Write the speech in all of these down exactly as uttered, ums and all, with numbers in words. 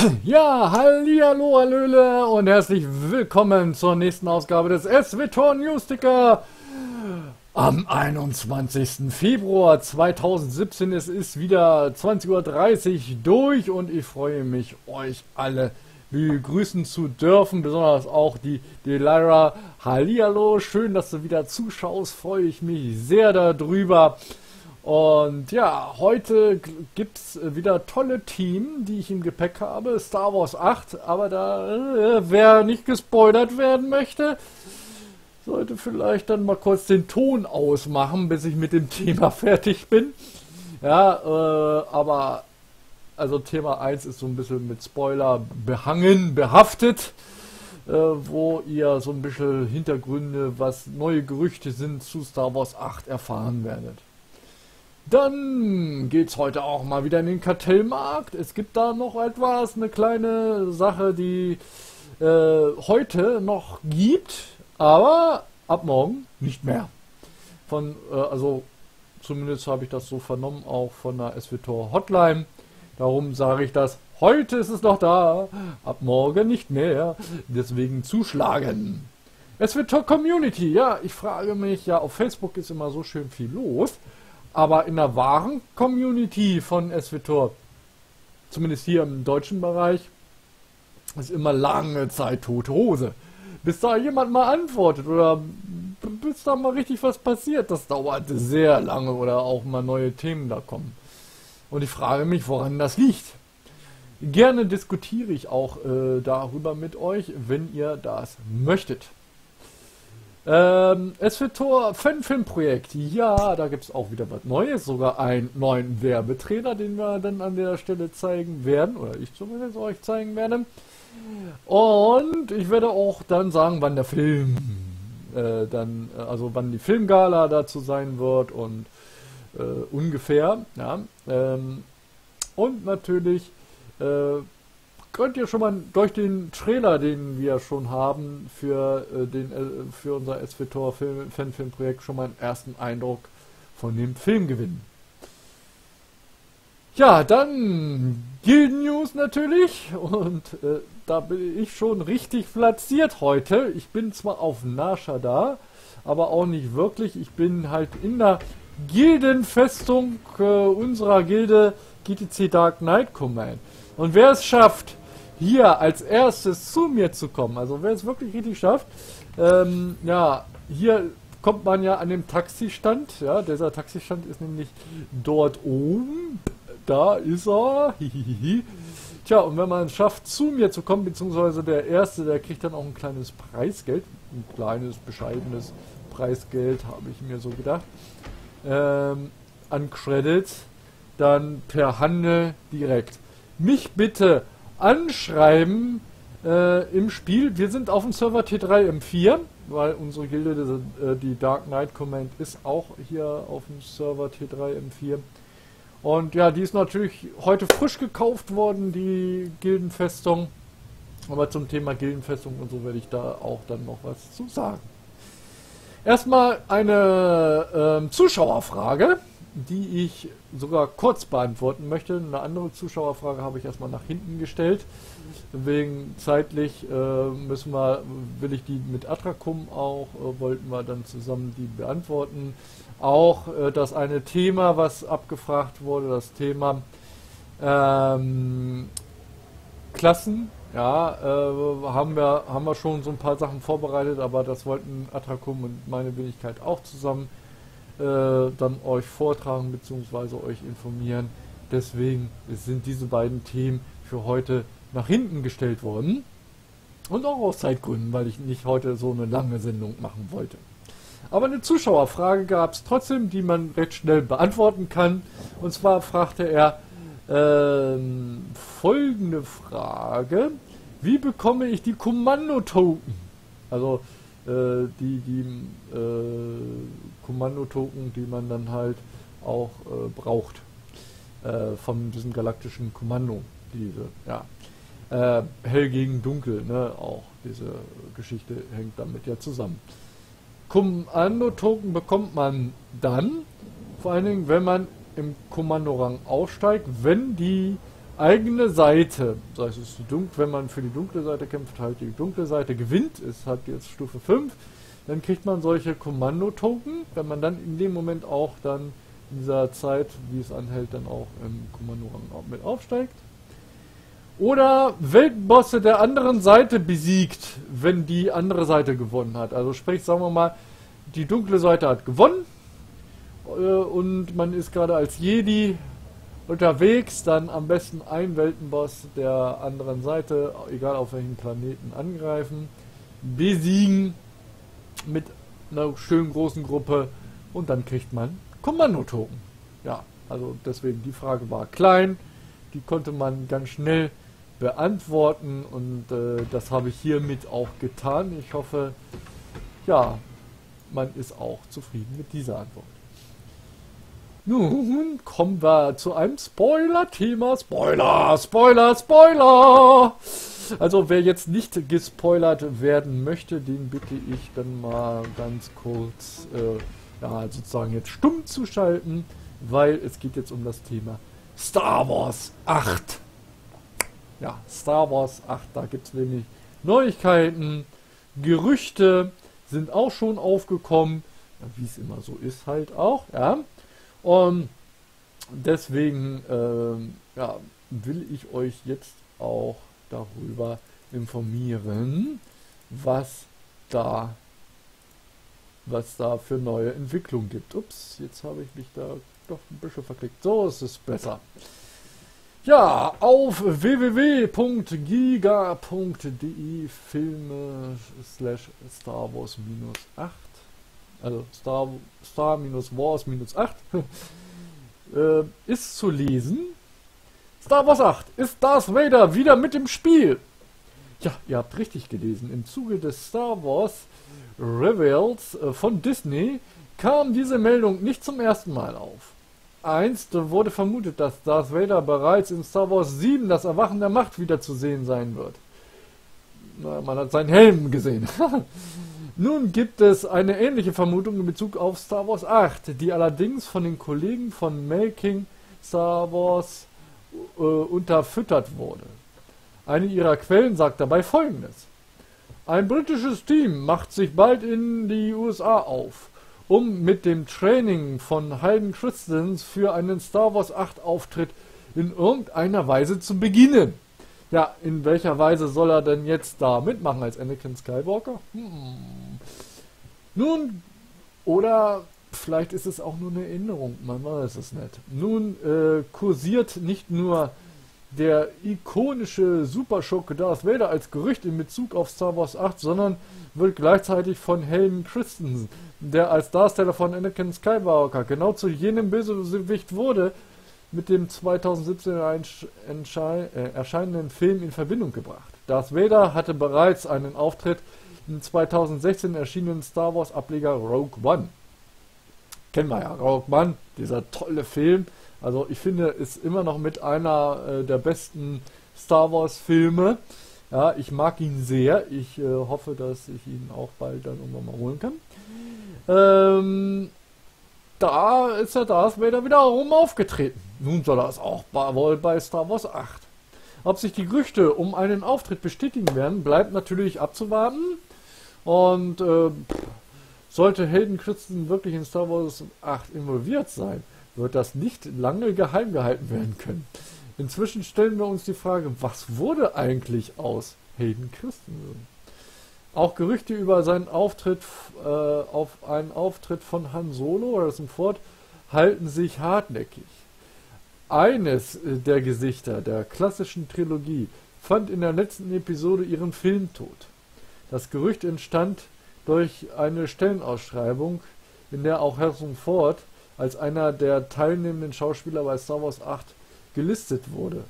Ja, hallihallo, hallöle und herzlich willkommen zur nächsten Ausgabe des SWTOR Newsticker am einundzwanzigsten Februar zweitausendsiebzehn. Es ist wieder zwanzig Uhr dreißig durch und ich freue mich, euch alle begrüßen zu dürfen, besonders auch die Delira. Hallihallo, schön, dass du wieder zuschaust, freue ich mich sehr darüber. Und ja, heute gibt es wieder tolle Themen, die ich im Gepäck habe. Star Wars acht, aber da, äh, wer nicht gespoilert werden möchte, sollte vielleicht dann mal kurz den Ton ausmachen, bis ich mit dem Thema fertig bin. Ja, äh, aber also Thema eins ist so ein bisschen mit Spoiler behangen, behaftet, äh, wo ihr so ein bisschen Hintergründe, was neue Gerüchte sind zu Star Wars acht erfahren werdet. Dann geht's heute auch mal wieder in den Kartellmarkt. Es gibt da noch etwas, eine kleine Sache, die äh, heute noch gibt, aber ab morgen nicht mehr. Von, äh, also zumindest habe ich das so vernommen, auch von der SWTOR Hotline. Darum sage ich das, heute ist es noch da, ab morgen nicht mehr. Deswegen zuschlagen. SWTOR Community, ja, ich frage mich, ja, auf Facebook ist immer so schön viel los. Aber in der wahren Community von SWTOR, zumindest hier im deutschen Bereich, ist immer lange Zeit tote Hose. Bis da jemand mal antwortet oder bis da mal richtig was passiert, das dauert sehr lange oder auch mal neue Themen da kommen. Und ich frage mich, woran das liegt. Gerne diskutiere ich auch äh, darüber mit euch, wenn ihr das möchtet. Ähm, SWTOR Fanfilmprojekt, ja, da gibt es auch wieder was Neues, sogar einen neuen Werbetrailer, den wir dann an der Stelle zeigen werden, oder ich zumindest euch zeigen werde. Und ich werde auch dann sagen, wann der Film, äh, dann, also wann die Filmgala dazu sein wird und äh, ungefähr, ja. Ähm, und natürlich äh, könnt ihr schon mal durch den Trailer, den wir schon haben für, äh, den, äh, für unser SWTOR Fanfilmprojekt, schon mal einen ersten Eindruck von dem Film gewinnen. Ja, dann Gilden News natürlich und äh, da bin ich schon richtig platziert heute. Ich bin zwar auf Nasha da, aber auch nicht wirklich. Ich bin halt in der Gildenfestung äh, unserer Gilde G T C Dark Knight Command. Und wer es schafft, hier als erstes zu mir zu kommen, also wer es wirklich richtig schafft, ähm, ja, hier kommt man ja an dem Taxistand, ja, dieser Taxistand ist nämlich dort oben, da ist er, hihihi. Tja, und wenn man es schafft, zu mir zu kommen, beziehungsweise der Erste, der kriegt dann auch ein kleines Preisgeld, ein kleines, bescheidenes Preisgeld, habe ich mir so gedacht, ähm, an Credits, dann per Handel direkt. Mich bitte anschreiben äh, im Spiel. Wir sind auf dem Server T drei M vier, weil unsere Gilde, die, die Dark Knight Command, ist auch hier auf dem Server T drei M vier. Und ja, die ist natürlich heute frisch gekauft worden, die Gildenfestung. Aber zum Thema Gildenfestung und so werde ich da auch dann noch was zu sagen. Erstmal eine äh, Zuschauerfrage, die ich sogar kurz beantworten möchte. Eine andere Zuschauerfrage habe ich erstmal nach hinten gestellt. Wegen zeitlich äh, müssen wir, will ich die mit Atracum auch, äh, wollten wir dann zusammen die beantworten. Auch äh, das eine Thema, was abgefragt wurde, das Thema ähm, Klassen. Ja, äh, haben wir, haben wir schon so ein paar Sachen vorbereitet, aber das wollten Atracum und meine Wenigkeit auch zusammen Äh, dann euch vortragen bzw. euch informieren. Deswegen sind diese beiden Themen für heute nach hinten gestellt worden. Und auch aus Zeitgründen, weil ich nicht heute so eine lange Sendung machen wollte. Aber eine Zuschauerfrage gab es trotzdem, die man recht schnell beantworten kann. Und zwar fragte er ähm, folgende Frage: Wie bekomme ich die Kommando-Token? Also äh, die, die äh, Kommando-Token, die man dann halt auch äh, braucht äh, von diesem galaktischen Kommando. Diese, ja. Äh, hell gegen dunkel, ne, auch diese Geschichte hängt damit ja zusammen. Kommando-Token bekommt man dann, vor allen Dingen, wenn man im Kommandorang aussteigt, wenn die eigene Seite. Das heißt, es ist die Dun- wenn man für die dunkle Seite kämpft, halt die dunkle Seite gewinnt, ist halt jetzt Stufe fünf. Dann kriegt man solche Kommando-Token, wenn man dann in dem Moment auch dann in dieser Zeit, wie es anhält, dann auch im Kommandorang mit aufsteigt. Oder Weltbosse der anderen Seite besiegt, wenn die andere Seite gewonnen hat. Also sprich, sagen wir mal, die dunkle Seite hat gewonnen äh, und man ist gerade als Jedi unterwegs, dann am besten einen Weltenboss der anderen Seite, egal auf welchen Planeten, angreifen, besiegen mit einer schönen großen Gruppe und dann kriegt man Kommandotoken. Ja, also deswegen, die Frage war klein, die konnte man ganz schnell beantworten und äh, das habe ich hiermit auch getan. Ich hoffe, ja, man ist auch zufrieden mit dieser Antwort. Nun kommen wir zu einem Spoiler-Thema. Spoiler, Spoiler, Spoiler! Also wer jetzt nicht gespoilert werden möchte, den bitte ich dann mal ganz kurz, äh, ja, sozusagen jetzt stumm zu schalten, weil es geht jetzt um das Thema Star Wars acht. Ja, Star Wars acht, da gibt es nämlich Neuigkeiten, Gerüchte sind auch schon aufgekommen, ja, wie es immer so ist halt auch, ja. Und deswegen ähm, ja, will ich euch jetzt auch darüber informieren, was da, was da für neue Entwicklungen gibt. Ups, jetzt habe ich mich da doch ein bisschen verklickt. So ist es besser. Ja, auf w w w punkt giga punkt de Filme slash Star Wars minus acht, also Star, Star minus Wars minus acht, äh, ist zu lesen. Star Wars acht ist Darth Vader wieder mit im Spiel. Ja, ihr habt richtig gelesen. Im Zuge des Star Wars Reveals äh, von Disney kam diese Meldung nicht zum ersten Mal auf. Einst wurde vermutet, dass Darth Vader bereits in Star Wars sieben das Erwachen der Macht wieder zu sehen sein wird. Na, man hat seinen Helm gesehen. Nun gibt es eine ähnliche Vermutung in Bezug auf Star Wars acht, die allerdings von den Kollegen von Making Star Wars äh, unterfüttert wurde. Eine ihrer Quellen sagt dabei Folgendes. Ein britisches Team macht sich bald in die U S A auf, um mit dem Training von Hayden Christensen für einen Star Wars acht Auftritt in irgendeiner Weise zu beginnen. Ja, in welcher Weise soll er denn jetzt da mitmachen als Anakin Skywalker? Hm. Nun, oder vielleicht ist es auch nur eine Erinnerung, man weiß es nicht. Nun äh, kursiert nicht nur der ikonische Superschurke Darth Vader als Gerücht in Bezug auf Star Wars acht, sondern wird gleichzeitig von Hayden Christensen, der als Darsteller von Anakin Skywalker genau zu jenem Bösewicht wurde, mit dem zweitausendsiebzehn äh, erscheinenden Film in Verbindung gebracht. Darth Vader hatte bereits einen Auftritt im zweitausendsechzehn erschienenen Star Wars Ableger Rogue One. Kennen wir ja, Rogue One, dieser tolle Film. Also ich finde, ist immer noch mit einer äh, der besten Star Wars Filme. Ja, ich mag ihn sehr. Ich äh, hoffe, dass ich ihn auch bald dann irgendwann mal holen kann. Ähm, da ist der Darth Vader wiederum aufgetreten. Nun soll er es auch bei, wohl bei Star Wars acht. Ob sich die Gerüchte um einen Auftritt bestätigen werden, bleibt natürlich abzuwarten. Und äh, sollte Hayden Christensen wirklich in Star Wars acht involviert sein, wird das nicht lange geheim gehalten werden können. Inzwischen stellen wir uns die Frage, was wurde eigentlich aus Hayden Christensen? Auch Gerüchte über seinen Auftritt äh, auf einen Auftritt von Han Solo oder Harrison Ford halten sich hartnäckig. Eines der Gesichter der klassischen Trilogie fand in der letzten Episode ihren Filmtod. Das Gerücht entstand durch eine Stellenausschreibung, in der auch Harrison Ford als einer der teilnehmenden Schauspieler bei Star Wars acht gelistet wurde.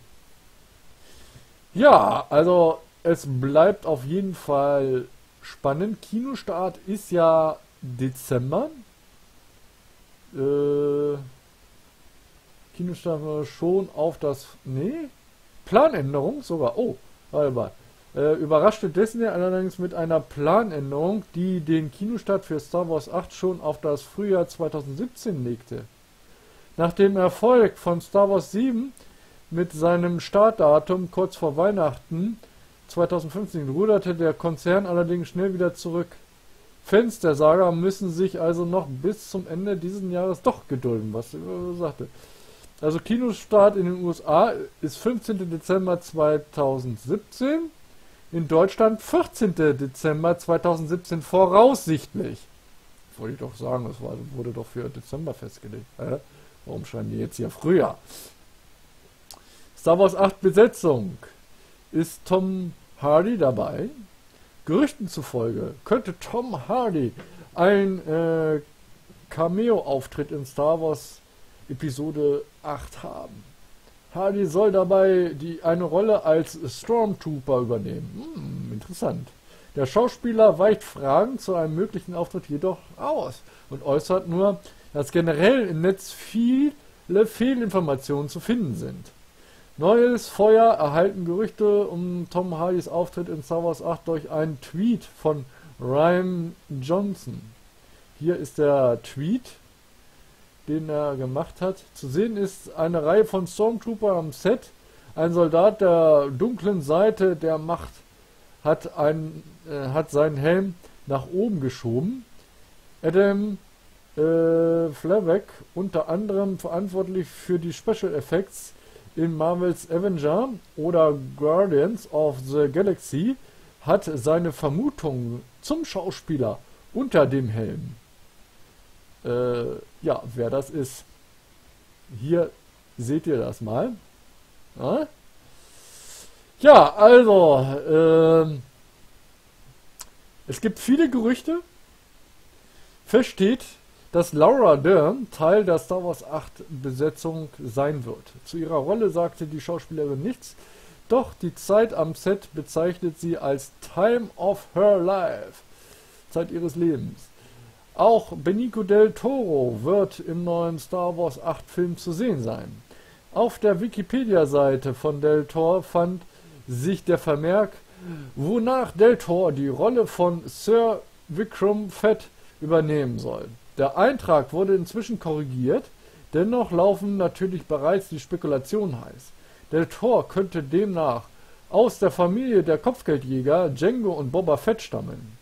Ja, also es bleibt auf jeden Fall spannend. Kinostart ist ja Dezember. Äh, Kinostart war schon auf das... Nee, Planänderung sogar. Oh, warte mal. Äh, überraschte Disney allerdings mit einer Planänderung, die den Kinostart für Star Wars acht schon auf das Frühjahr zweitausendsiebzehn legte. Nach dem Erfolg von Star Wars sieben mit seinem Startdatum kurz vor Weihnachten zweitausendfünfzehn ruderte der Konzern allerdings schnell wieder zurück. Fans der Saga müssen sich also noch bis zum Ende dieses Jahres doch gedulden, was ich sagte. Also Kinostart in den U S A ist fünfzehnten Dezember zweitausendsiebzehn, in Deutschland vierzehnten Dezember zweitausendsiebzehn voraussichtlich. Wollte ich doch sagen, das war, wurde doch für Dezember festgelegt. Äh? Warum schreiben die jetzt hier Frühjahr? Star Wars acht Besetzung. Ist Tom Hardy dabei? Gerüchten zufolge könnte Tom Hardy ein äh, Cameo-Auftritt in Star Wars Episode acht haben. Hardy soll dabei die, eine Rolle als Stormtrooper übernehmen. Hm, interessant. Der Schauspieler weicht Fragen zu einem möglichen Auftritt jedoch aus und äußert nur, dass generell im Netz viele Fehlinformationen zu finden sind. Neues Feuer erhalten Gerüchte um Tom Hardys Auftritt in Star Wars acht durch einen Tweet von Rian Johnson. Hier ist der Tweet, den er gemacht hat. Zu sehen ist eine Reihe von Stormtrooper am Set. Ein Soldat der dunklen Seite der Macht hat, ein, äh, hat seinen Helm nach oben geschoben. Adam äh, Flavek, unter anderem verantwortlich für die Special Effects in Marvels Avenger oder Guardians of the Galaxy, hat seine Vermutung zum Schauspieler unter dem Helm. Äh, ja, wer das ist. Hier seht ihr das mal. Ja, ja also, äh, es gibt viele Gerüchte. Fest steht, dass Laura Dern Teil der Star Wars acht Besetzung sein wird. Zu ihrer Rolle sagte die Schauspielerin nichts, doch die Zeit am Set bezeichnet sie als Time of her life, Zeit ihres Lebens. Auch Benicio del Toro wird im neuen Star Wars acht Film zu sehen sein. Auf der Wikipedia-Seite von Del Toro fand sich der Vermerk, wonach Del Toro die Rolle von Sir Vikram Fett übernehmen soll. Der Eintrag wurde inzwischen korrigiert, dennoch laufen natürlich bereits die Spekulationen heiß. Del Toro könnte demnach aus der Familie der Kopfgeldjäger Django und Boba Fett stammen.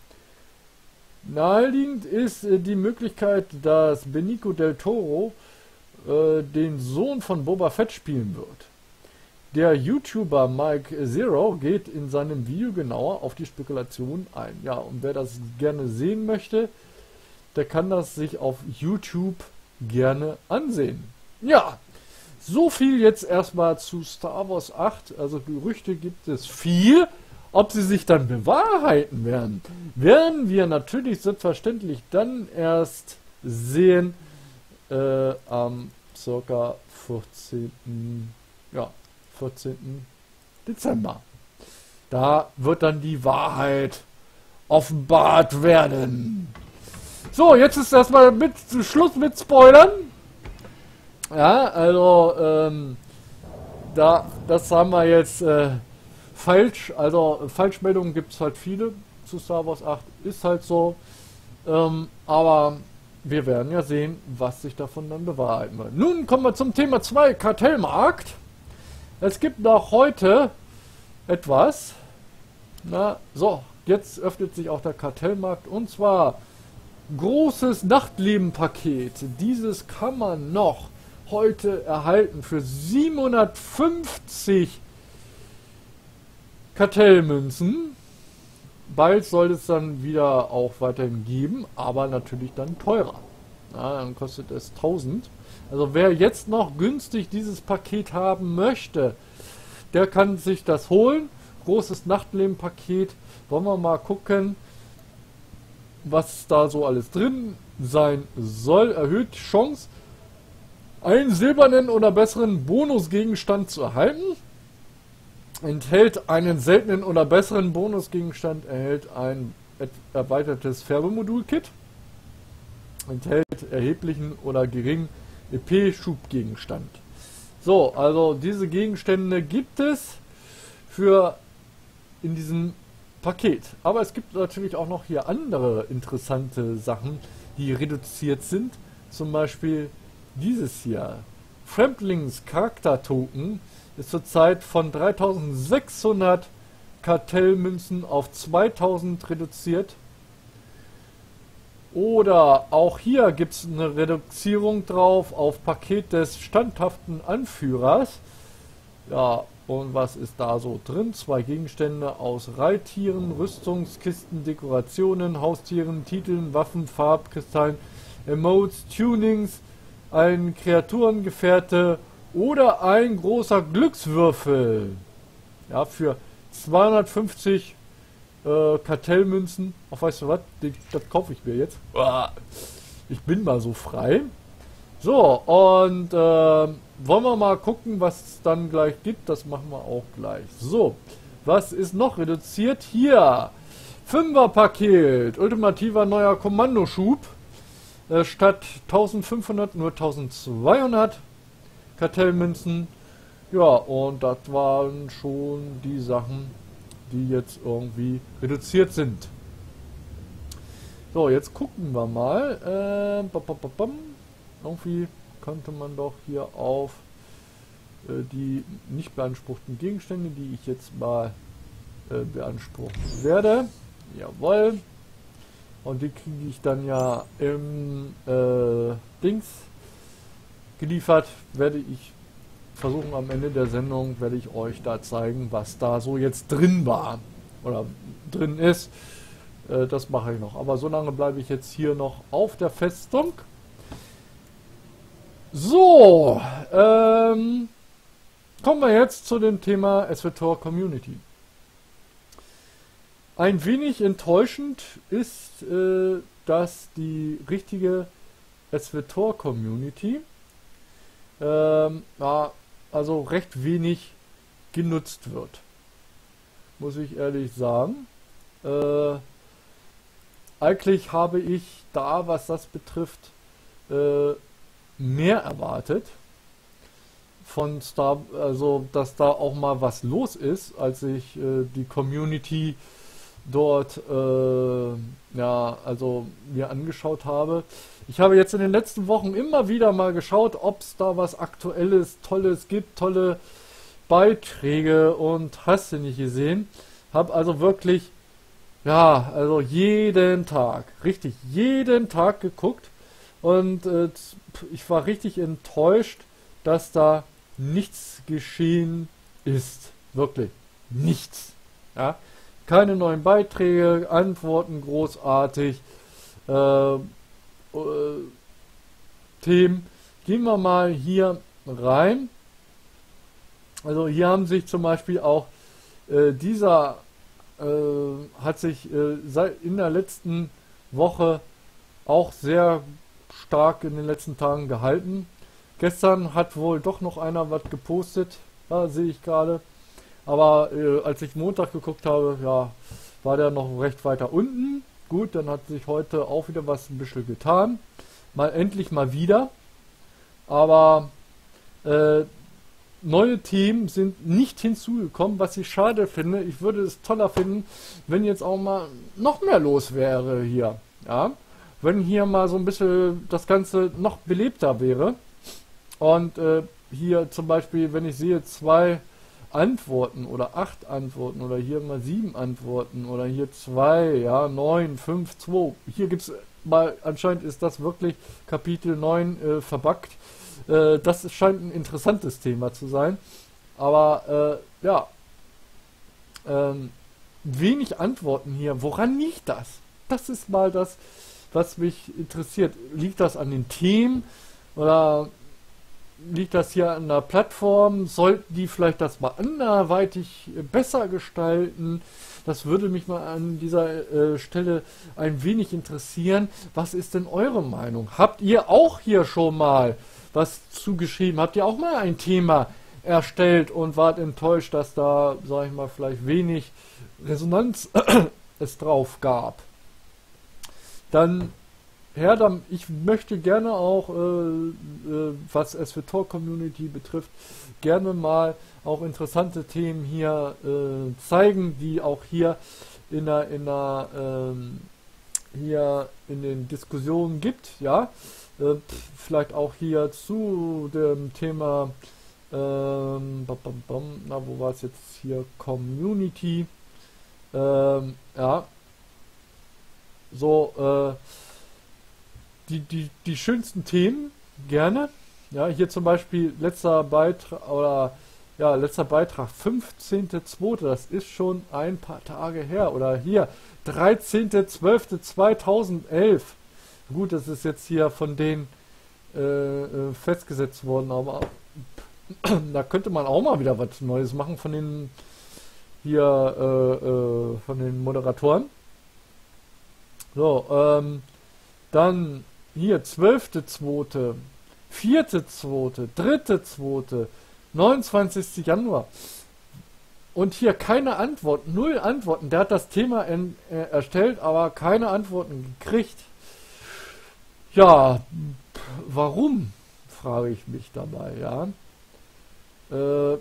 Naheliegend ist äh, die Möglichkeit, dass Benicio del Toro äh, den Sohn von Boba Fett spielen wird. Der YouTuber Mike Zero geht in seinem Video genauer auf die Spekulation ein. Ja, und wer das gerne sehen möchte, der kann das sich auf YouTube gerne ansehen. Ja, so viel jetzt erstmal zu Star Wars acht. Also Gerüchte gibt es viel. Ob sie sich dann bewahrheiten werden, werden wir natürlich selbstverständlich dann erst sehen äh, am ca. vierzehnten Ja, vierzehnten Dezember. Da wird dann die Wahrheit offenbart werden. So, jetzt ist erstmal mit Schluss mit Spoilern. Ja, also ähm, da, das haben wir jetzt äh, falsch. Also Falschmeldungen gibt es halt viele zu Star Wars acht, ist halt so. Ähm, aber wir werden ja sehen, was sich davon dann bewahrheiten wird. Nun kommen wir zum Thema zwei, Kartellmarkt. Es gibt noch heute etwas. Na, so, jetzt öffnet sich auch der Kartellmarkt und zwar großes Nachtleben-Paket. Dieses kann man noch heute erhalten für siebenhundertfünfzig Kartellmünzen. Bald soll es dann wieder auch weiterhin geben, aber natürlich dann teurer. Ja, dann kostet es tausend. Also wer jetzt noch günstig dieses Paket haben möchte, der kann sich das holen. Großes Nachtleben-Paket. Wollen wir mal gucken, was da so alles drin sein soll. Erhöht die Chance, einen silbernen oder besseren Bonusgegenstand zu erhalten. Enthält einen seltenen oder besseren Bonusgegenstand, erhält ein erweitertes Färbemodul-Kit. Enthält erheblichen oder geringen E P-Schubgegenstand. So, also diese Gegenstände gibt es für in diesem Paket. Aber es gibt natürlich auch noch hier andere interessante Sachen, die reduziert sind. Zum Beispiel dieses hier. Fremdlings Charakter-Token ist zurzeit von dreitausendsechshundert Kartellmünzen auf zweitausend reduziert. Oder auch hier gibt es eine Reduzierung drauf auf Paket des standhaften Anführers. Ja, und was ist da so drin? Zwei Gegenstände aus Reittieren, Rüstungskisten, Dekorationen, Haustieren, Titeln, Waffen, Farbkristallen, Emotes, Tunings, ein Kreaturengefährte oder ein großer Glückswürfel. Ja, für zweihundertfünfzig äh, Kartellmünzen. Ach, weißt du was? Das kaufe ich mir jetzt. Ich bin mal so frei. So, und äh, wollen wir mal gucken, was es dann gleich gibt. Das machen wir auch gleich. So, was ist noch reduziert? Hier, Fünfer-Paket, ultimativer neuer Kommandoschub. Äh, statt eintausendfünfhundert nur eintausendzweihundert Kartellmünzen. Ja, und das waren schon die Sachen, die jetzt irgendwie reduziert sind. So, jetzt gucken wir mal. Äh, bam, bam, bam. Irgendwie könnte man doch hier auf äh, die nicht beanspruchten Gegenstände, die ich jetzt mal äh, beanspruchen werde. Jawohl. Und die kriege ich dann ja im äh, Dings geliefert. Werde ich versuchen, am Ende der Sendung werde ich euch da zeigen, was da so jetzt drin war. Oder drin ist. Äh, das mache ich noch. Aber so lange bleibe ich jetzt hier noch auf der Festung. So, ähm, kommen wir jetzt zu dem Thema S W Tor Community. Ein wenig enttäuschend ist, äh, dass die richtige S W Tor Community ähm, ja, also recht wenig genutzt wird. Muss ich ehrlich sagen. Äh, eigentlich habe ich da, was das betrifft, äh, mehr erwartet von Star, also dass da auch mal was los ist, als ich äh, die Community dort äh, ja also mir angeschaut habe. Ich habe jetzt in den letzten Wochen immer wieder mal geschaut, ob es da was Aktuelles, Tolles gibt, tolle Beiträge und hast du nicht gesehen. Habe also wirklich ja also jeden Tag, richtig jeden Tag geguckt. Und äh, ich war richtig enttäuscht, dass da nichts geschehen ist. Wirklich nichts. Ja? Keine neuen Beiträge, Antworten großartig, äh, äh, Themen. Gehen wir mal hier rein. Also hier haben sich zum Beispiel auch äh, dieser äh, hat sich äh, seit in der letzten Woche auch sehr stark in den letzten Tagen gehalten. Gestern hat wohl doch noch einer was gepostet, ja, sehe ich gerade. Aber äh, als ich Montag geguckt habe, ja, war der noch recht weiter unten. Gut, dann hat sich heute auch wieder was ein bisschen getan. Mal endlich mal wieder. Aber äh, neue Themen sind nicht hinzugekommen, was ich schade finde. Ich würde es toller finden, wenn jetzt auch mal noch mehr los wäre hier. Ja. Wenn hier mal so ein bisschen das Ganze noch belebter wäre. Und äh, hier zum Beispiel, wenn ich sehe zwei Antworten oder acht Antworten oder hier mal sieben Antworten oder hier zwei, ja, neun, fünf, zwei. Hier gibt es mal, anscheinend ist das wirklich Kapitel neun äh, verbuggt. Äh, das scheint ein interessantes Thema zu sein. Aber äh, ja, ähm, wenig Antworten hier. Woran liegt das? Das ist mal das, was mich interessiert. Liegt das an den Themen oder liegt das hier an der Plattform? Sollten die vielleicht das mal anderweitig besser gestalten? Das würde mich mal an dieser äh, Stelle ein wenig interessieren. Was ist denn eure Meinung? Habt ihr auch hier schon mal was zugeschrieben? Habt ihr auch mal ein Thema erstellt und wart enttäuscht, dass da, sag ich mal, vielleicht wenig Resonanz es drauf gab? Dann Herr, dann, ich möchte gerne auch, äh, äh, was S W Tor Community betrifft, gerne mal auch interessante Themen hier äh, zeigen, die auch hier in der, in der ähm, hier in den Diskussionen gibt, ja. äh, vielleicht auch hier zu dem Thema, ähm, bam, bam, bam, na, wo war es jetzt hier, Community, ähm, ja, so, äh, die, die, die schönsten Themen, gerne, ja, hier zum Beispiel letzter Beitrag, oder, ja, letzter Beitrag, fünfzehnter zweiter, das ist schon ein paar Tage her, oder hier, dreizehnter zwölfter zweitausendelf, gut, das ist jetzt hier von denen äh, festgesetzt worden, aber da könnte man auch mal wieder was Neues machen von den hier äh, äh, von den Moderatoren. So, ähm, dann hier zwölfter zweiter, vierter zweiter, dritter zweiter, neunundzwanzigster Januar. Und hier keine Antworten, null Antworten. Der hat das Thema in, äh, erstellt, aber keine Antworten gekriegt. Ja, warum, frage ich mich dabei, ja. Äh,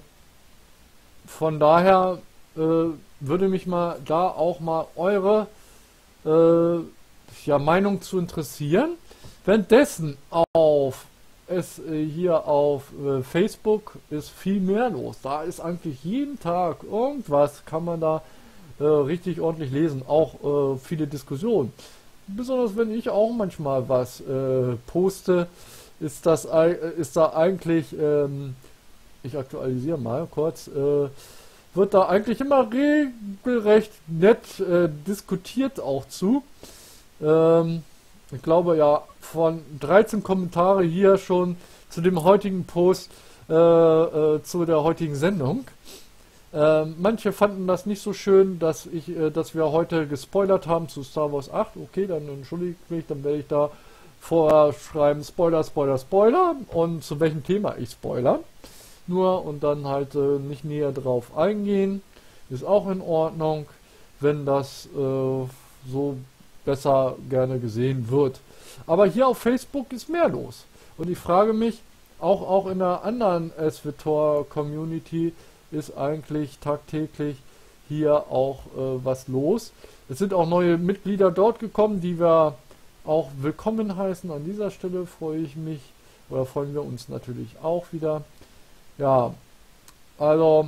von daher äh, würde mich mal da auch mal eure äh, ja, Meinung zu interessieren. Währenddessen auf es äh, hier auf äh, Facebook ist viel mehr los. Da ist eigentlich jeden Tag irgendwas, kann man da äh, richtig ordentlich lesen. Auch äh, viele Diskussionen. Besonders wenn ich auch manchmal was äh, poste, ist das ist da eigentlich, ähm, ich aktualisiere mal kurz, äh, wird da eigentlich immer regelrecht nett äh, diskutiert auch zu. Ähm, ich glaube ja, von dreizehn Kommentare hier schon zu dem heutigen Post, äh, äh, zu der heutigen Sendung. Ähm, manche fanden das nicht so schön, dass ich, äh, dass wir heute gespoilert haben zu Star Wars acht. Okay, dann entschuldige ich mich, dann werde ich da vorher schreiben Spoiler, Spoiler, Spoiler und zu welchem Thema ich spoiler. Nur und dann halt äh, nicht näher drauf eingehen. Ist auch in Ordnung, wenn das äh, so besser gerne gesehen wird. Aber hier auf Facebook ist mehr los. Und ich frage mich, auch, auch in der anderen S W Tor Community ist eigentlich tagtäglich hier auch äh, was los. Es sind auch neue Mitglieder dort gekommen, die wir auch willkommen heißen. An dieser Stelle freue ich mich, oder freuen wir uns natürlich auch wieder. Ja, also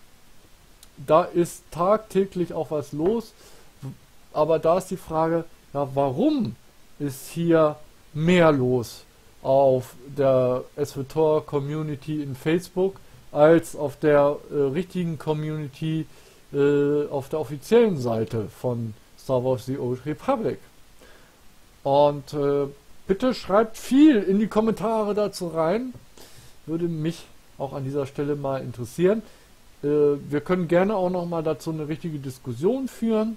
da ist tagtäglich auch was los. Aber da ist die Frage, ja, warum ist hier mehr los auf der S W Tor Community in Facebook als auf der äh, richtigen Community äh, auf der offiziellen Seite von Star Wars The Old Republic. Und äh, bitte schreibt viel in die Kommentare dazu rein. Würde mich auch an dieser Stelle mal interessieren. Äh, wir können gerne auch noch mal dazu eine richtige Diskussion führen.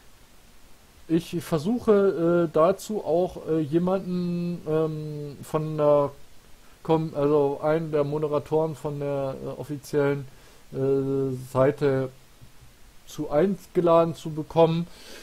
Ich versuche äh, dazu auch äh, jemanden ähm, von der also einen der Moderatoren von der äh, offiziellen äh, Seite zu eingeladen zu bekommen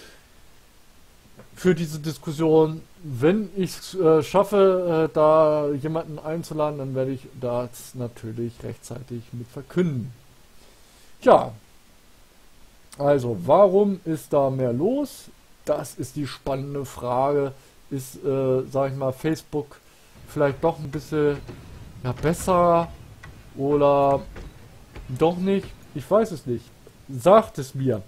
für diese Diskussion. Wenn ich es äh, schaffe, äh, da jemanden einzuladen, dann werde ich das natürlich rechtzeitig mit verkünden. Ja, also warum ist da mehr los? Das ist die spannende Frage. Ist, äh, sag ich mal, Facebook vielleicht doch ein bisschen ja, besser oder doch nicht? Ich weiß es nicht. Sagt es mir.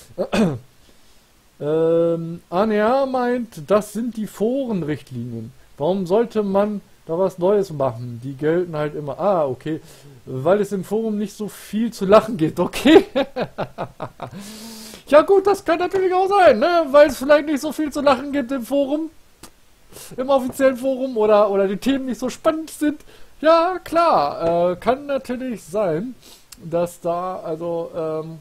ähm, Anea meint, das sind die Forenrichtlinien. Warum sollte man da was Neues machen? Die gelten halt immer. Ah, okay. Weil es im Forum nicht so viel zu lachen gibt. Okay. Ja gut, das kann natürlich auch sein, ne? Weil es vielleicht nicht so viel zu lachen gibt im Forum. Im offiziellen Forum oder, oder die Themen nicht so spannend sind. Ja, klar, äh, kann natürlich sein, dass da, also, ähm,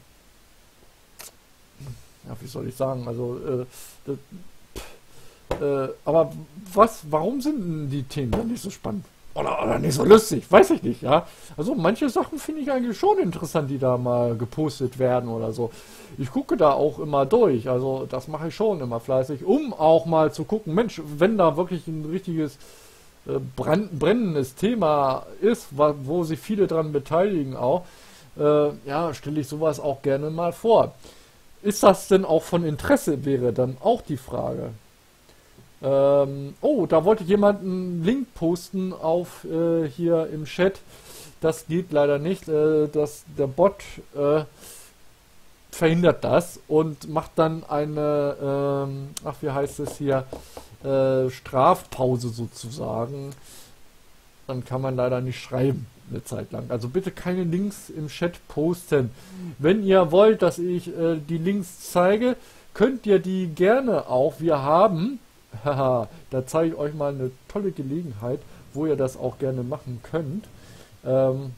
ja, wie soll ich sagen, also, äh, das, äh, aber was, warum sind denn die Themen dann nicht so spannend? Oder, oder nicht so lustig, weiß ich nicht, ja. Also manche Sachen finde ich eigentlich schon interessant, die da mal gepostet werden oder so. Ich gucke da auch immer durch, also das mache ich schon immer fleißig, um auch mal zu gucken, Mensch, wenn da wirklich ein richtiges äh, brand, brennendes Thema ist, wo, wo sich viele dran beteiligen auch, äh, ja, stelle ich sowas auch gerne mal vor. Ist das denn auch von Interesse, wäre dann auch die Frage. Ähm, oh, da wollte jemand einen Link posten auf äh, hier im Chat. Das geht leider nicht. Äh, das, der Bot äh, verhindert das und macht dann eine, ähm, ach wie heißt es hier, äh, Strafpause sozusagen. Dann kann man leider nicht schreiben eine Zeit lang. Also bitte keine Links im Chat posten. Wenn ihr wollt, dass ich äh, die Links zeige, könnt ihr die gerne auch. Wir haben, haha, da zeige ich euch mal eine tolle Gelegenheit, wo ihr das auch gerne machen könnt. Ähm,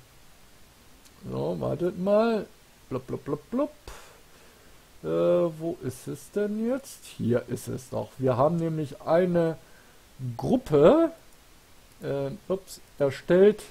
so, wartet mal. Blub, blub, blub, blub. Äh, wo ist es denn jetzt? Hier ist es doch. Wir haben nämlich eine Gruppe äh, ups, erstellt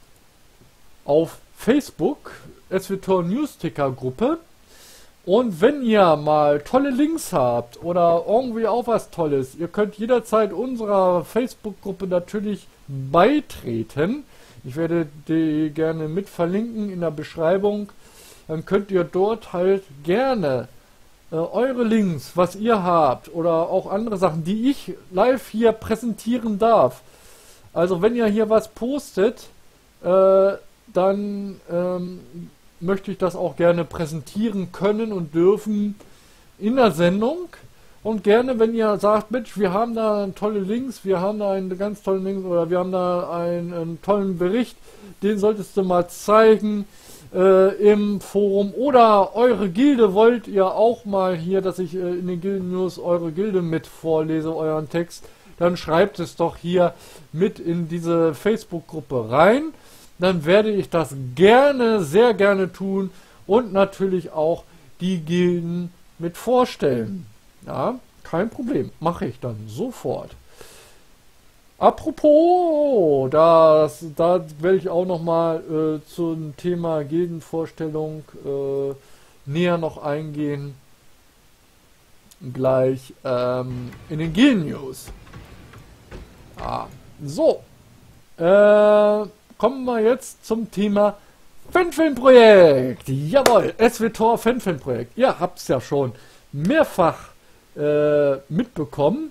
auf Facebook, S W Tor Newsticker Gruppe. Und wenn ihr mal tolle Links habt oder irgendwie auch was Tolles, ihr könnt jederzeit unserer Facebook-Gruppe natürlich beitreten. Ich werde die gerne mit verlinken in der Beschreibung. Dann könnt ihr dort halt gerne äh, eure Links, was ihr habt oder auch andere Sachen, die ich live hier präsentieren darf. Also wenn ihr hier was postet, äh, dann ähm, möchte ich das auch gerne präsentieren können und dürfen in der Sendung. Und gerne, wenn ihr sagt, Mensch, wir haben da tolle Links, wir haben da einen ganz tollen Link oder wir haben da einen, einen tollen Bericht, den solltest du mal zeigen äh, im Forum. Oder eure Gilde wollt ihr auch mal hier, dass ich äh, in den Gilden-News eure Gilde mit vorlese, euren Text, dann schreibt es doch hier mit in diese Facebook-Gruppe rein. Dann werde ich das gerne, sehr gerne tun und natürlich auch die Gilden mit vorstellen. Ja, kein Problem. Mache ich dann sofort. Apropos, das, da werde ich auch nochmal äh, zum Thema Gildenvorstellung äh, näher noch eingehen. Gleich ähm, in den Gilden-News. Ah, so. Äh... Kommen wir jetzt zum Thema Fanfilmprojekt. Jawohl, S W Tor Fanfilmprojekt. Ihr habt es ja schon mehrfach äh, mitbekommen.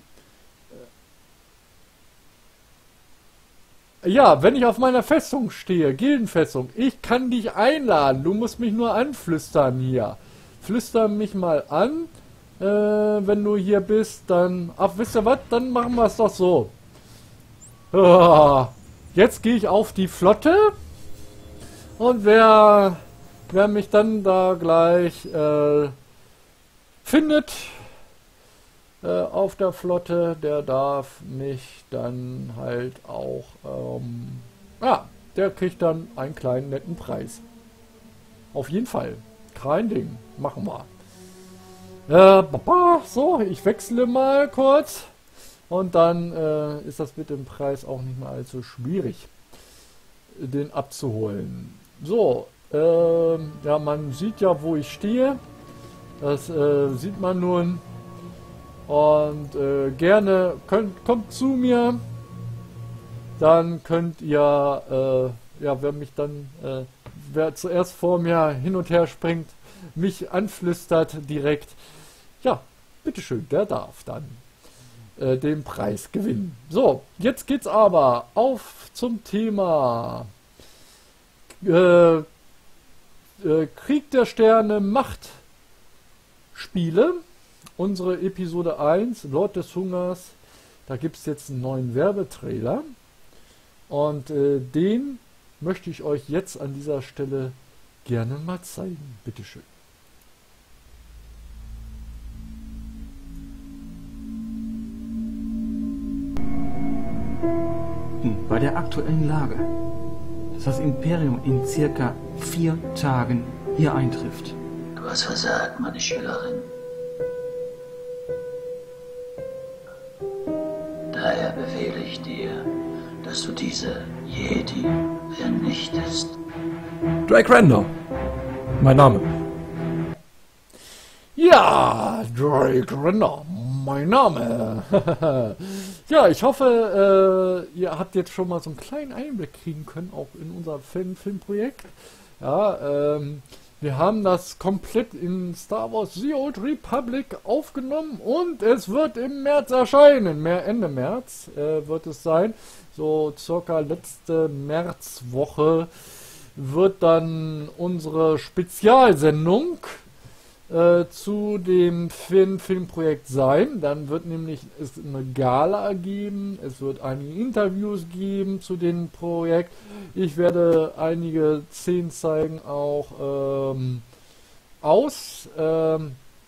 Ja, wenn ich auf meiner Festung stehe, Gildenfestung, ich kann dich einladen. Du musst mich nur anflüstern hier. Flüster mich mal an, äh, wenn du hier bist. Dann, ach, wisst ihr was? Dann machen wir es doch so. Oh. Jetzt gehe ich auf die Flotte und wer, wer mich dann da gleich äh, findet äh, auf der Flotte, der darf mich dann halt auch, ähm, ja, der kriegt dann einen kleinen netten Preis. Auf jeden Fall. Kein Ding. Machen wir. Äh, so, ich wechsle mal kurz. Und dann äh, ist das mit dem Preis auch nicht mehr allzu schwierig, den abzuholen. So, äh, ja, man sieht ja, wo ich stehe. Das äh, sieht man nun. Und äh, gerne könnt, kommt zu mir. Dann könnt ihr, äh, ja, wer mich dann, äh, wer zuerst vor mir hin und her springt, mich anflüstert direkt. Ja, bitteschön, der darf dann den Preis gewinnen. So, jetzt geht's aber auf zum Thema äh, äh, Krieg der Sterne Machtspiele. Unsere Episode eins, Lord des Hungers. Da gibt es jetzt einen neuen Werbetrailer. Und äh, den möchte ich euch jetzt an dieser Stelle gerne mal zeigen. Bitteschön. Bei der aktuellen Lage, dass das Imperium in circa vier Tagen hier eintrifft. Du hast versagt, meine Schülerin. Daher befehle ich dir, dass du diese Jedi vernichtest. Drake Randall, mein Name. Ja, Drake Randall, mein Name. Ja, ich hoffe, äh, ihr habt jetzt schon mal so einen kleinen Einblick kriegen können, auch in unser Film Filmprojekt. Ja, ähm, Wir haben das komplett in Star Wars The Old Republic aufgenommen und es wird im März erscheinen. Mehr Ende März äh, wird es sein. So circa letzte Märzwoche wird dann unsere Spezialsendung äh, zu dem Film Filmprojekt sein. Dann wird nämlich es eine Gala geben, es wird einige Interviews geben zu dem Projekt. Ich werde einige Szenen zeigen, auch ähm, aus ähm,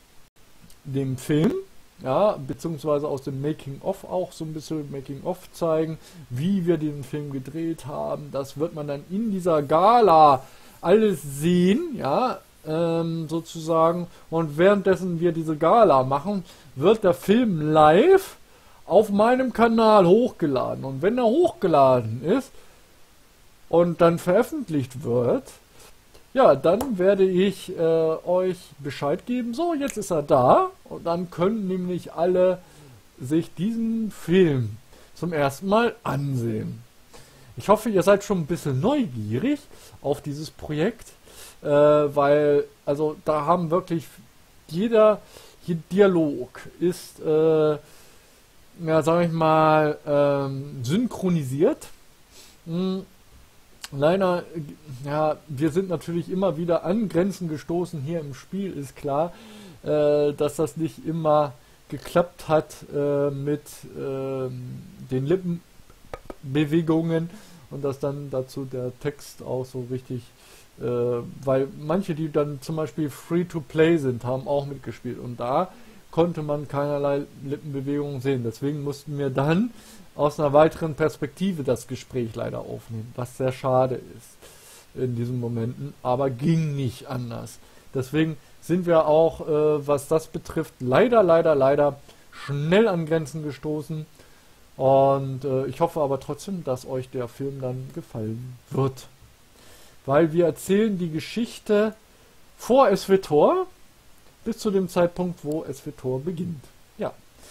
dem Film. Ja, beziehungsweise aus dem Making-of auch so ein bisschen Making-of zeigen, wie wir den Film gedreht haben. Das wird man dann in dieser Gala alles sehen, ja, ähm, sozusagen. Und währenddessen wir diese Gala machen, wird der Film live auf meinem Kanal hochgeladen. Und wenn er hochgeladen ist und dann veröffentlicht wird, ja, dann werde ich äh, euch Bescheid geben. So, jetzt ist er da. Und dann können nämlich alle sich diesen Film zum ersten Mal ansehen. Ich hoffe, ihr seid schon ein bisschen neugierig auf dieses Projekt. Äh, weil, also da haben wirklich jeder hier Dialog ist, äh, ja, sag ich mal, ähm, synchronisiert. Hm. Leider, ja, wir sind natürlich immer wieder an Grenzen gestoßen hier im Spiel, ist klar, äh, dass das nicht immer geklappt hat äh, mit äh, den Lippenbewegungen und dass dann dazu der Text auch so richtig, äh, weil manche, die dann zum Beispiel Free-to-Play sind, haben auch mitgespielt und da konnte man keinerlei Lippenbewegungen sehen. Deswegen mussten wir dann aus einer weiteren Perspektive das Gespräch leider aufnehmen, was sehr schade ist in diesen Momenten, aber ging nicht anders. Deswegen sind wir auch, äh, was das betrifft, leider, leider, leider schnell an Grenzen gestoßen und äh, ich hoffe aber trotzdem, dass euch der Film dann gefallen wird. Weil wir erzählen die Geschichte vor S V T O R bis zu dem Zeitpunkt, wo S V T O R beginnt. Ja.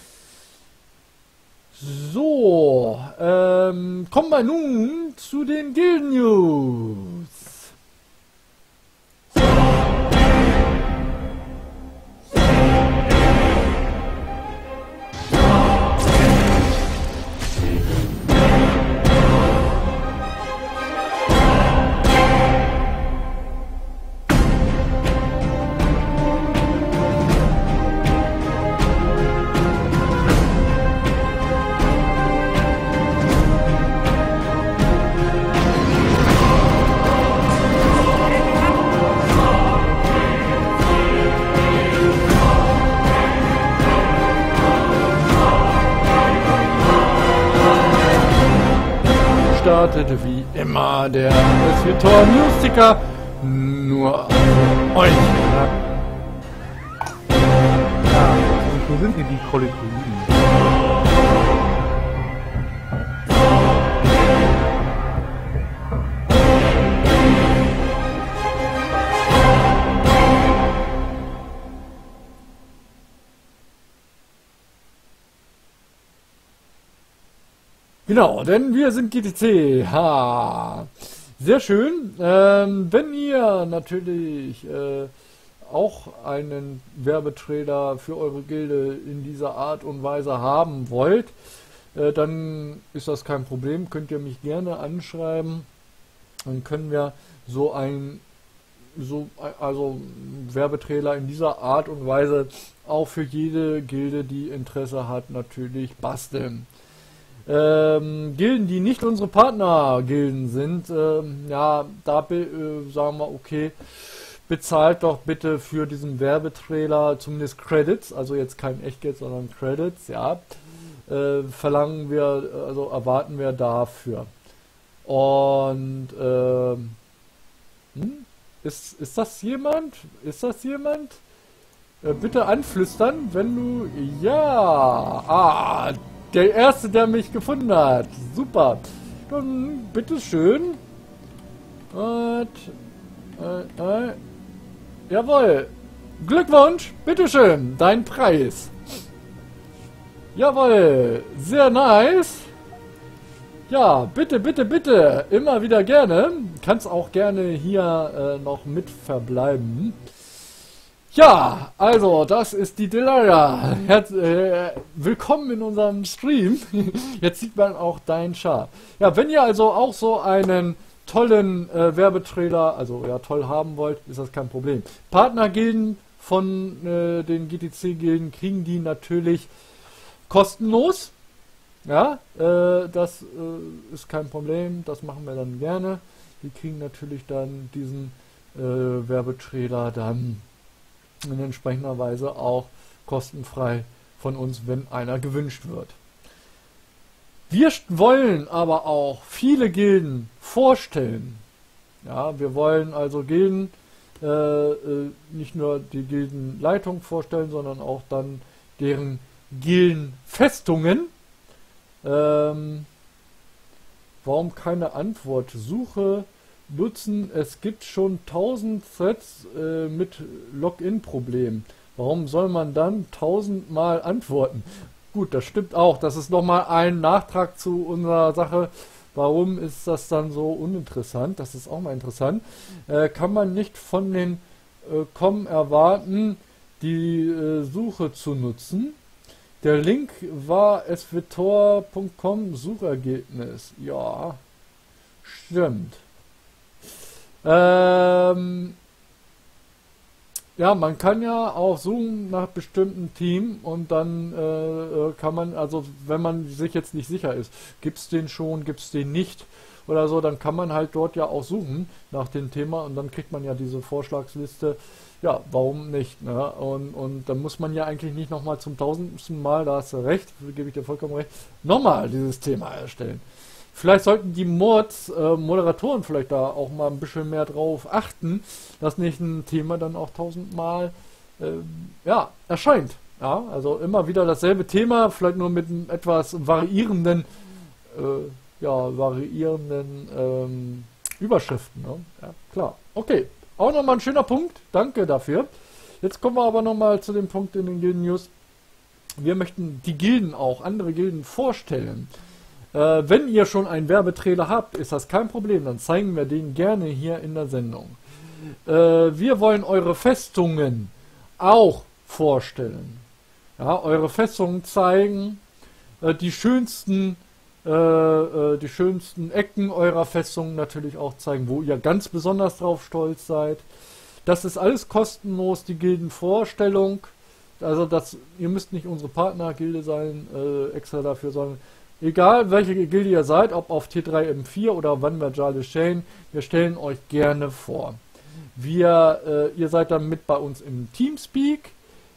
So, ähm, kommen wir nun zu den Gilden-News. Startete wie immer der S V T O R Newsticker nur für euch. Ja. Ja, und so sind wir die Kollektoiden. Genau, denn wir sind G T C. Ha. Sehr schön. Ähm, wenn ihr natürlich äh, auch einen Werbetrailer für eure Gilde in dieser Art und Weise haben wollt, äh, dann ist das kein Problem. Könnt ihr mich gerne anschreiben. Dann können wir so ein so also Werbetrailer in dieser Art und Weise auch für jede Gilde, die Interesse hat, natürlich basteln. Ähm, Gilden, die nicht unsere Partner-Gilden sind, ähm, ja, da äh, sagen wir, okay, bezahlt doch bitte für diesen Werbetrailer zumindest Credits, also jetzt kein Echtgeld, sondern Credits, ja, äh, verlangen wir, also erwarten wir dafür. Und, ähm, hm? ist, ist das jemand? Ist das jemand? Äh, bitte anflüstern, wenn du, ja, ah, der Erste, der mich gefunden hat. Super. Dann bitteschön. Und, äh, äh, jawohl. Glückwunsch. Bitteschön. Dein Preis. Jawohl. Sehr nice. Ja, bitte, bitte, bitte. Immer wieder gerne. kannst auch gerne hier äh, noch mit verbleiben. Ja, also das ist die Delilah. Herz, äh, willkommen in unserem Stream. Jetzt sieht man auch deinen Char. Ja, wenn ihr also auch so einen tollen äh, Werbetrailer, also ja toll haben wollt, ist das kein Problem. Partnergilden von äh, den G T C-Gilden kriegen die natürlich kostenlos. Ja, äh, das äh, ist kein Problem, das machen wir dann gerne. Die kriegen natürlich dann diesen äh, Werbetrailer dann in entsprechender Weise auch kostenfrei von uns, wenn einer gewünscht wird. Wir wollen aber auch viele Gilden vorstellen. Ja, wir wollen also Gilden, äh, äh, nicht nur die Gildenleitung vorstellen, sondern auch dann deren Gildenfestungen. Ähm, warum keine Antwort? Suche, nutzen, es gibt schon tausend Threads äh, mit Login-Problemen. Warum soll man dann tausendmal antworten? Gut, das stimmt auch. Das ist nochmal ein Nachtrag zu unserer Sache. Warum ist das dann so uninteressant? Das ist auch mal interessant. Äh, kann man nicht von den äh, Com erwarten, die äh, Suche zu nutzen? Der Link war s v tor punkt com Suchergebnis. Ja, stimmt. Ähm, ja, man kann ja auch suchen nach bestimmten Team und dann äh, kann man, also wenn man sich jetzt nicht sicher ist, gibt es den schon, gibt es den nicht oder so, dann kann man halt dort ja auch suchen nach dem Thema und dann kriegt man ja diese Vorschlagsliste. Ja, warum nicht? Ne? Und, und dann muss man ja eigentlich nicht nochmal zum tausendsten Mal, da hast du recht, gebe ich dir vollkommen recht, nochmal dieses Thema erstellen. Vielleicht sollten die Mods, äh, Moderatoren vielleicht da auch mal ein bisschen mehr drauf achten, dass nicht ein Thema dann auch tausendmal äh, ja, erscheint. Ja, also immer wieder dasselbe Thema, vielleicht nur mit einem etwas variierenden, äh, ja, variierenden ähm, Überschriften. Ne? Ja, klar. Okay. Auch nochmal ein schöner Punkt. Danke dafür. Jetzt kommen wir aber nochmal zu dem Punkt in den Gilden News. Wir möchten die Gilden auch, andere Gilden vorstellen. Äh, wenn ihr schon einen Werbetrailer habt, ist das kein Problem. Dann zeigen wir den gerne hier in der Sendung. Äh, wir wollen eure Festungen auch vorstellen. Ja, eure Festungen zeigen. Äh, die schönsten Äh, äh, die schönsten Ecken eurer Festung natürlich auch zeigen, wo ihr ganz besonders drauf stolz seid. Das ist alles kostenlos, die Gildenvorstellung. Also das, ihr müsst nicht unsere Partnergilde sein, äh, extra dafür, sondern egal welche Gilde ihr seid, ob auf T drei M vier oder Vanverjale Shane, wir stellen euch gerne vor. Wir, äh, ihr seid dann mit bei uns im Teamspeak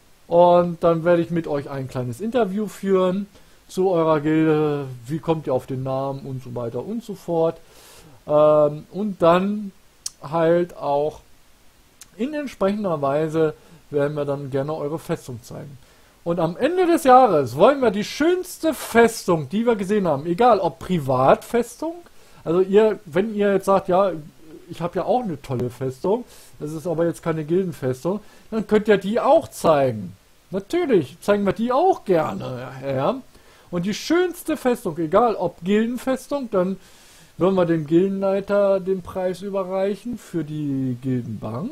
und dann werde ich mit euch ein kleines Interview führen zu eurer Gilde, wie kommt ihr auf den Namen und so weiter und so fort. Ähm, und dann halt auch in entsprechender Weise werden wir dann gerne eure Festung zeigen. Und am Ende des Jahres wollen wir die schönste Festung, die wir gesehen haben, egal ob Privatfestung, also ihr, wenn ihr jetzt sagt, ja, ich habe ja auch eine tolle Festung, das ist aber jetzt keine Gildenfestung, dann könnt ihr die auch zeigen. Natürlich zeigen wir die auch gerne. Ja. Und die schönste Festung, egal ob Gildenfestung, dann würden wir dem Gildenleiter den Preis überreichen für die Gildenbank.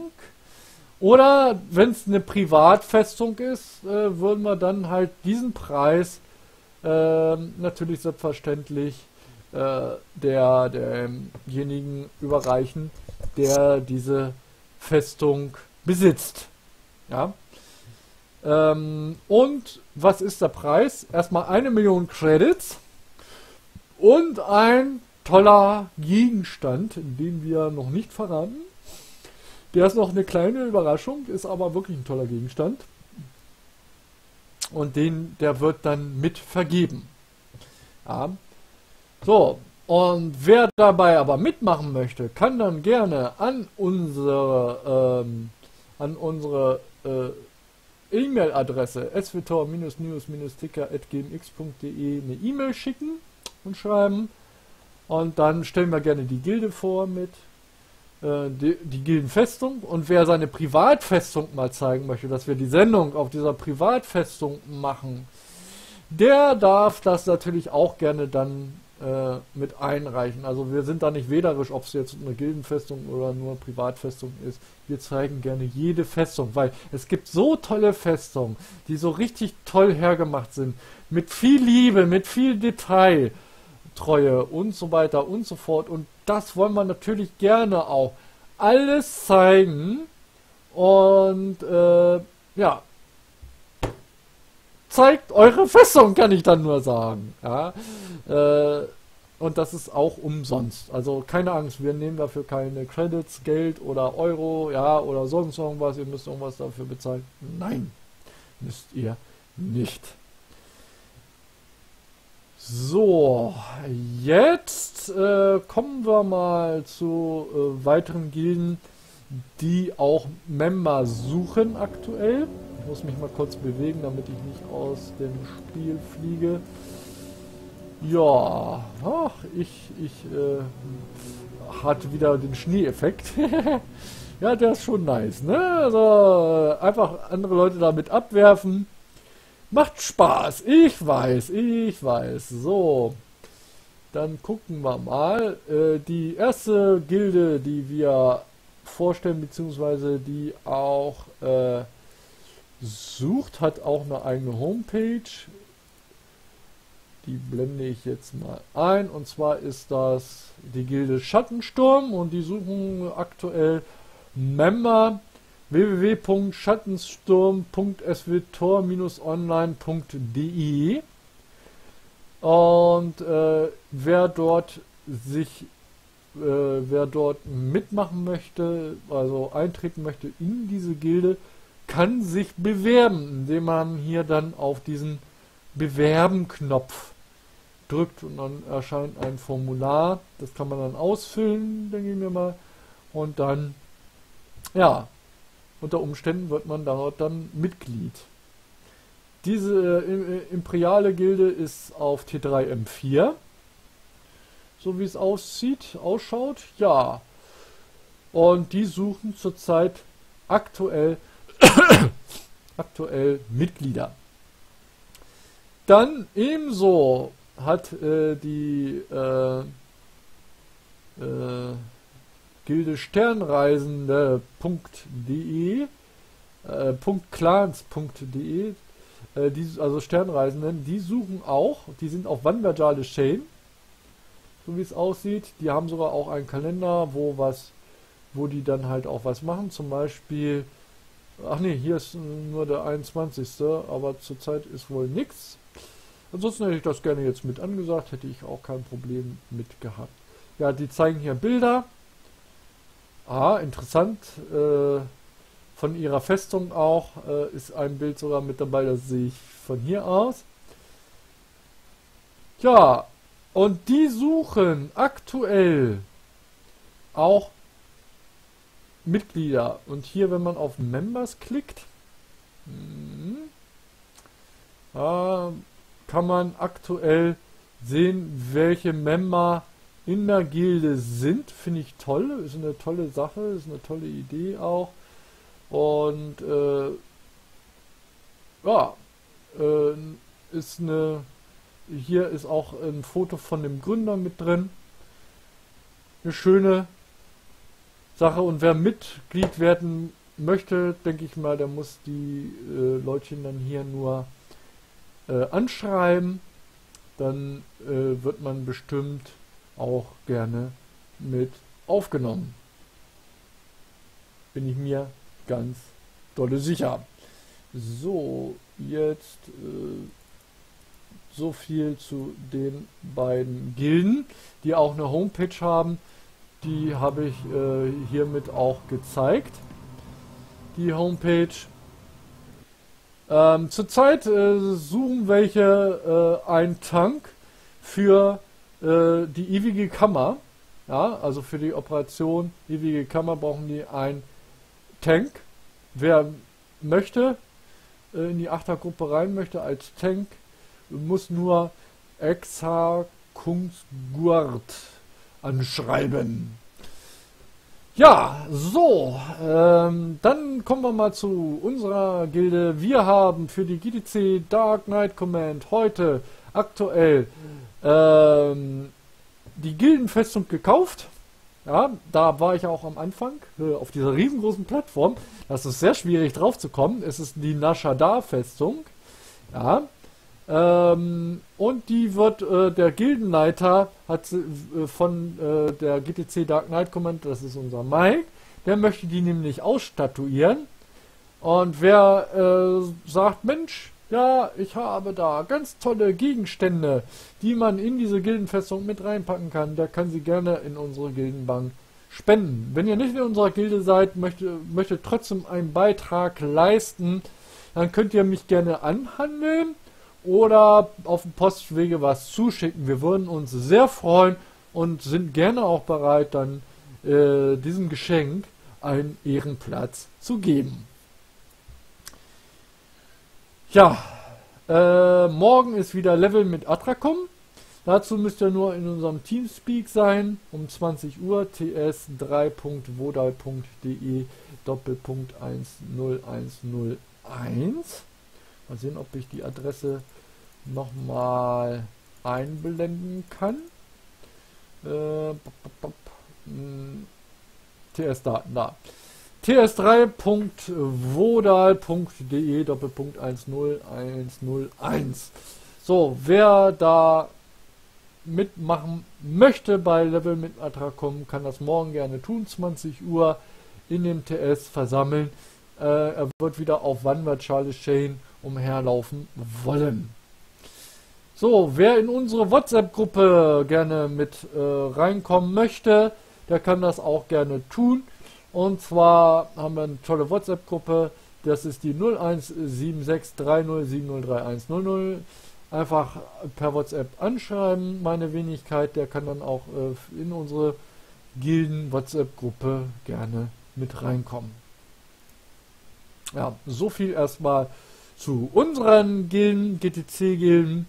Oder wenn es eine Privatfestung ist, äh, würden wir dann halt diesen Preis äh, natürlich selbstverständlich äh, der, demjenigen überreichen, der diese Festung besitzt. Ja. Ähm, und was ist der Preis? Erstmal eine Million Credits und ein toller Gegenstand, den wir noch nicht verraten. Der ist noch eine kleine Überraschung, ist aber wirklich ein toller Gegenstand. Und den, der wird dann mit vergeben. Ja. So, und wer dabei aber mitmachen möchte, kann dann gerne an unsere, ähm, an unsere äh, E-Mail-Adresse s v tor news ticker at g m x punkt d e eine E-Mail schicken und schreiben. Und dann stellen wir gerne die Gilde vor mit äh, die, die Gildenfestung. Und wer seine Privatfestung mal zeigen möchte, dass wir die Sendung auf dieser Privatfestung machen, der darf das natürlich auch gerne dann äh, mit einreichen. Also wir sind da nicht wählerisch, ob es jetzt eine Gildenfestung oder nur eine Privatfestung ist. Wir zeigen gerne jede Festung, weil es gibt so tolle Festungen, die so richtig toll hergemacht sind, mit viel Liebe, mit viel Detailtreue und so weiter und so fort. Und das wollen wir natürlich gerne auch alles zeigen. Und äh, ja, zeigt eure Festung, kann ich dann nur sagen. Ja, äh, und das ist auch umsonst. Also keine Angst, wir nehmen dafür keine Credits, Geld oder Euro, ja, oder sonst irgendwas. Ihr müsst irgendwas dafür bezahlen. Nein, müsst ihr nicht. So, jetzt äh, kommen wir mal zu äh, weiteren Gilden, die auch Member suchen aktuell. Ich muss mich mal kurz bewegen, damit ich nicht aus dem Spiel fliege. Ja, ach, ich, ich äh, hatte wieder den Schneeeffekt. Ja, der ist schon nice, ne? Also äh, einfach andere Leute damit abwerfen. Macht Spaß, ich weiß, ich weiß. So, dann gucken wir mal. Äh, die erste Gilde, die wir vorstellen, beziehungsweise die auch äh, sucht, hat auch eine eigene Homepage. Die blende ich jetzt mal ein. Und zwar ist das die Gilde Schattensturm und die suchen aktuell Member w w w punkt schattensturm punkt s w tor online punkt d e. Und äh, wer dort sich äh, wer dort mitmachen möchte, also eintreten möchte in diese Gilde, kann sich bewerben, indem man hier dann auf diesen Bewerben-Knopf drückt und dann erscheint ein Formular. Das kann man dann ausfüllen, denke ich mir mal. Und dann, ja, unter Umständen wird man dort dann Mitglied. Diese äh, imperiale Gilde ist auf T drei M vier, so wie es aussieht, ausschaut. Ja, und die suchen zurzeit aktuell aktuell Mitglieder. Dann ebenso hat äh, die äh, äh, Gilde Sternreisende punkt de äh, .clans punkt de äh, die, also Sternreisenden, die suchen auch, die sind auf Wanderjale Shane, so wie es aussieht. Die haben sogar auch einen Kalender, wo was, wo die dann halt auch was machen, zum Beispiel. Ach nee, hier ist nur der einundzwanzigste aber zurzeit ist wohl nichts. Ansonsten hätte ich das gerne jetzt mit angesagt, hätte ich auch kein Problem mit gehabt. Ja, die zeigen hier Bilder. Ah, interessant. Äh, von ihrer Festung auch äh, ist ein Bild sogar mit dabei, das sehe ich von hier aus. Ja, und die suchen aktuell auch Mitglieder. Und hier, wenn man auf Members klickt, äh, kann man aktuell sehen, welche Member in der Gilde sind. Finde ich toll, ist eine tolle Sache, ist eine tolle Idee auch. Und äh, ja, äh, ist eine, hier ist auch ein Foto von dem Gründer mit drin. Eine schöne Sache, und wer Mitglied werden möchte, denke ich mal, der muss die äh, Leutchen dann hier nur äh, anschreiben. Dann äh, wird man bestimmt auch gerne mit aufgenommen. Bin ich mir ganz dolle sicher. So, jetzt äh, so viel zu den beiden Gilden, die auch eine Homepage haben. Die habe ich äh, hiermit auch gezeigt. Die Homepage. Ähm, zurzeit äh, suchen welche äh, einen Tank für äh, die ewige Kammer. Ja, also für die Operation ewige Kammer brauchen die einen Tank. Wer möchte, äh, in die Achtergruppe rein möchte als Tank, muss nur Exakungsgurt anschreiben. Ja, so, ähm, dann kommen wir mal zu unserer Gilde. Wir haben für die G D C Dark Knight Command heute aktuell ähm, die Gildenfestung gekauft. Ja, da war ich auch am Anfang äh, auf dieser riesengroßen Plattform. Das ist sehr schwierig drauf zu kommen. Es ist die Nashadar-Festung. Ja, ähm, und die wird äh, der Gildenleiter hat äh, von äh, der G T C Dark Knight Command, das ist unser Mike, der möchte die nämlich ausstatuieren. Und wer äh, sagt, Mensch, ja, ich habe da ganz tolle Gegenstände, die man in diese Gildenfestung mit reinpacken kann, der kann sie gerne in unsere Gildenbank spenden. Wenn ihr nicht in unserer Gilde seid, möchtet, möchtet trotzdem einen Beitrag leisten, dann könnt ihr mich gerne anhandeln oder auf dem Postwege was zuschicken. Wir würden uns sehr freuen und sind gerne auch bereit, dann äh, diesem Geschenk einen Ehrenplatz zu geben. Ja, äh, morgen ist wieder Level mit Atracom. Dazu müsst ihr nur in unserem Teamspeak sein, um zwanzig Uhr, t s drei punkt vodal punkt de Doppelpunkt eins null eins null eins. Mal sehen, ob ich die Adresse nochmal einblenden kann. Äh, T S-Daten da. t s drei punkt vodal punkt de Doppelpunkt eins null eins null eins. So, wer da mitmachen möchte bei Level mit Atracom, kann das morgen gerne tun, zwanzig Uhr in dem T S versammeln. Äh, er wird wieder auf Wann wird Charles Shane umherlaufen wollen. So, wer in unsere WhatsApp-Gruppe gerne mit äh, reinkommen möchte, der kann das auch gerne tun. Und zwar haben wir eine tolle WhatsApp-Gruppe, das ist die null eins sieben sechs drei null sieben null drei eins null null. Einfach per WhatsApp anschreiben, meine Wenigkeit, der kann dann auch äh, in unsere Gilden-WhatsApp-Gruppe gerne mit reinkommen. Ja, so viel erstmal zu unseren Gilden, G T C-Gilden.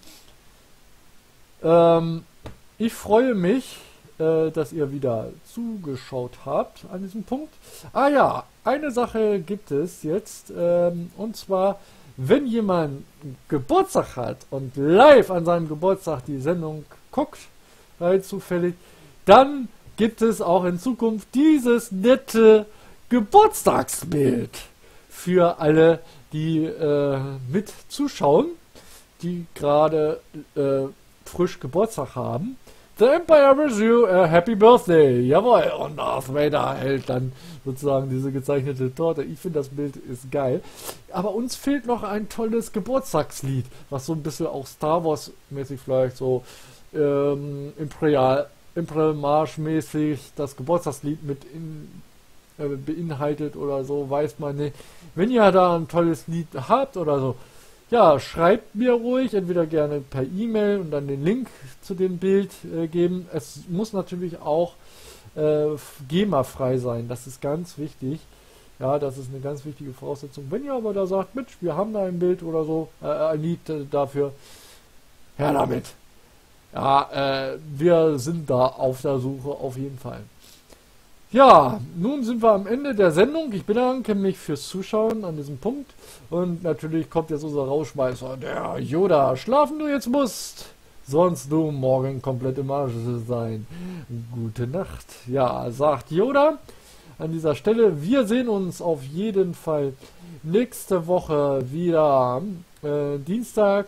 Ähm, ich freue mich, äh, dass ihr wieder zugeschaut habt an diesem Punkt. Ah ja, eine Sache gibt es jetzt, ähm, und zwar, wenn jemand Geburtstag hat und live an seinem Geburtstag die Sendung guckt, rein zufällig, dann gibt es auch in Zukunft dieses nette Geburtstagsbild für alle, die äh, mit zuschauen, die gerade äh, frisch Geburtstag haben. The Empire wish you a happy birthday. Jawohl. Und Darth Vader hält dann sozusagen diese gezeichnete Torte. Ich finde, das Bild ist geil. Aber uns fehlt noch ein tolles Geburtstagslied, was so ein bisschen auch Star Wars mäßig vielleicht so ähm, Imperial, Imperial Marsch mäßig das Geburtstagslied mit in, äh, beinhaltet oder so, weiß man nicht. Wenn ihr da ein tolles Lied habt oder so, ja, schreibt mir ruhig, entweder gerne per E-Mail und dann den Link zu dem Bild äh, geben. Es muss natürlich auch äh, GEMA-frei sein, das ist ganz wichtig. Ja, das ist eine ganz wichtige Voraussetzung. Wenn ihr aber da sagt, Mensch, wir haben da ein Bild oder so, äh, ein Lied äh, dafür, her damit. Ja, äh, wir sind da auf der Suche auf jeden Fall. Ja, nun sind wir am Ende der Sendung. Ich bedanke mich fürs Zuschauen an diesem Punkt. Und natürlich kommt jetzt unser Rauschmeißer, der Yoda. Schlafen du jetzt musst, sonst du morgen komplett im Arsch sein. Gute Nacht. Ja, sagt Yoda an dieser Stelle. Wir sehen uns auf jeden Fall nächste Woche wieder äh, Dienstag.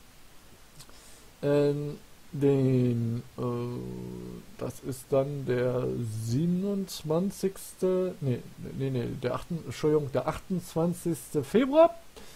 Äh, Den, äh, das ist dann der siebenundzwanzigste. Nee, nee, nee, der, acht, Entschuldigung, der achtundzwanzigste Februar.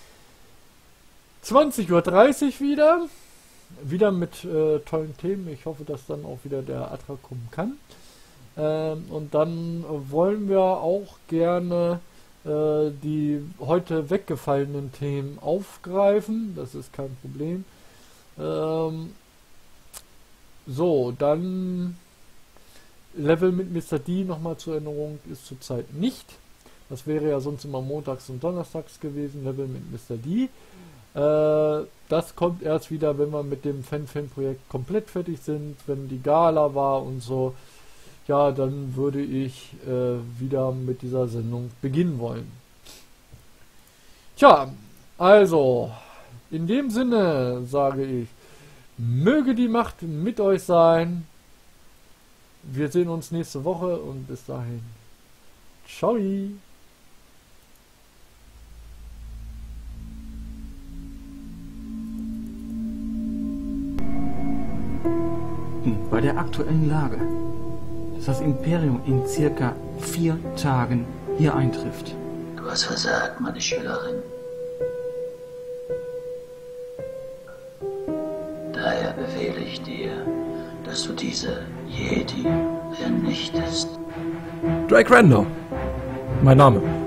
zwanzig Uhr dreißig wieder. Wieder mit äh, tollen Themen. Ich hoffe, dass dann auch wieder der Atracom kann. Ähm, und dann wollen wir auch gerne äh, die heute weggefallenen Themen aufgreifen. Das ist kein Problem. Ähm, So, dann Level mit Mister D nochmal zur Erinnerung ist zurzeit nicht. Das wäre ja sonst immer montags und donnerstags gewesen, Level mit Mister D. Äh, das kommt erst wieder, wenn wir mit dem Fan-Fan-Projekt komplett fertig sind, wenn die Gala war und so. Ja, dann würde ich äh, wieder mit dieser Sendung beginnen wollen. Tja, also, in dem Sinne sage ich, Möge die Macht mit euch sein. Wir sehen uns nächste Woche und bis dahin. Ciao. Bei der aktuellen Lage, dass das Imperium in circa vier Tagen hier eintrifft. Du hast versagt, meine Schülerin. Daher befehle ich dir, dass du diese Jedi vernichtest. Drake Randall. Mein Name.